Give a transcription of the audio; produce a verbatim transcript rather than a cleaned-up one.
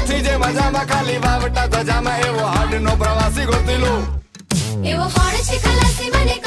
નથી જે મજામાં ખાલી વાવટા ધજામાં એવો હાડ નો પ્રવાસી ગોતી લો. એવો કોણ છે ખલાસી મને